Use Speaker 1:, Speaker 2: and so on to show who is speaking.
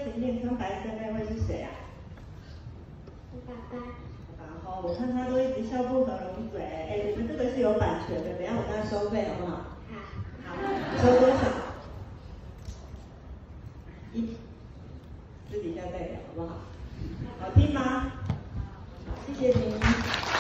Speaker 1: 前面穿白色那位是谁啊？
Speaker 2: 我爸爸。
Speaker 1: 然后我看他都一直笑不合拢嘴，哎，你们这个是有版权的，等一下我跟他收费好不好？好。好，收多少？私底下再聊好不好？好听吗？好，谢谢你。